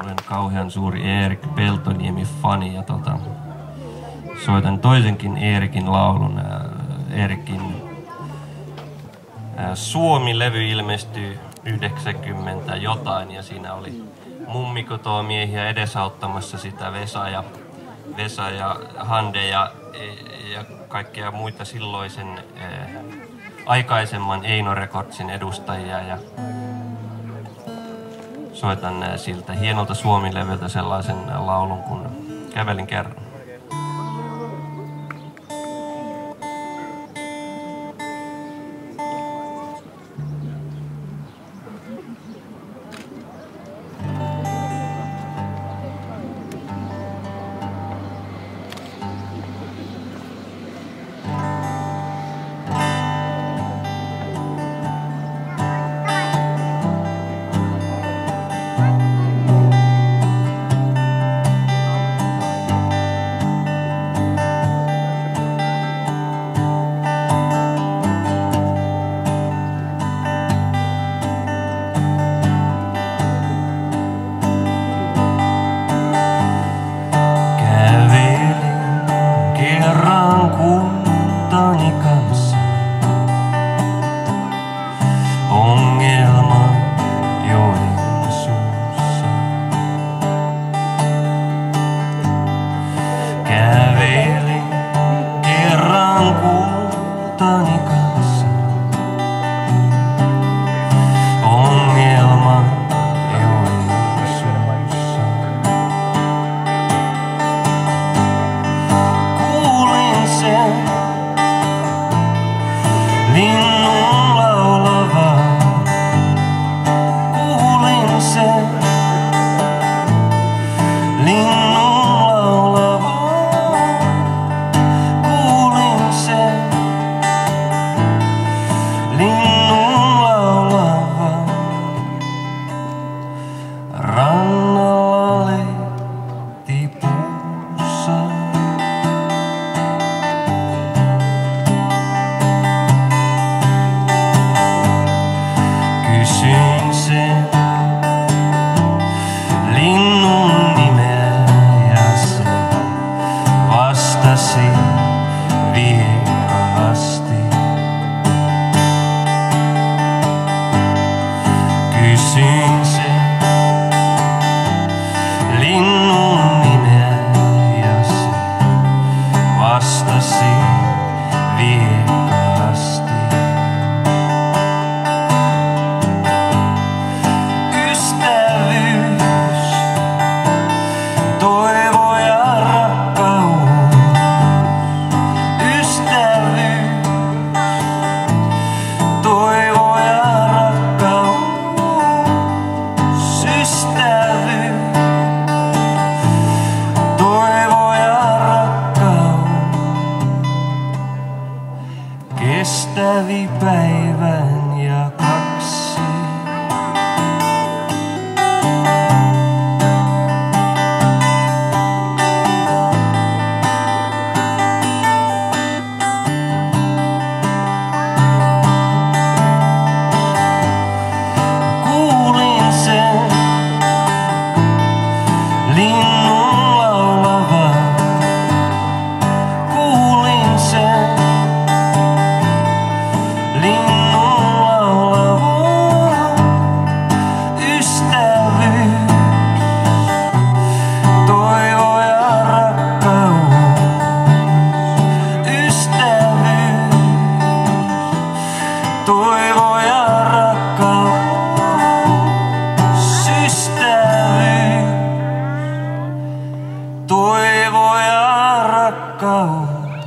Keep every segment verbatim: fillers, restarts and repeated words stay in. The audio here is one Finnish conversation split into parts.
olen kauhean suuri Erik Peltoniemi-fani ja tota, soitan toisenkin Erikin laulun. Erikin Suomi-levy ilmestyi yhdeksänkymmentä jotain ja siinä oli mummikotomiehiä edesauttamassa sitä, Vesa ja, Vesa ja Hande ja, ja kaikkia muita silloisen eh, aikaisemman Eino Recordsin edustajia ja soitan eh, siltä hienolta Suomi-levyltä sellaisen laulun kun Kävelin kerran. Kestävi päivän ja kaksi. Kuulin sen linnun laulavan. Kuulin sen toivo ja rakkaus, ystävyys, toivo ja rakkaus,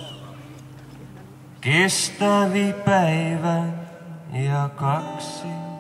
kestävi päivän ja kaksi.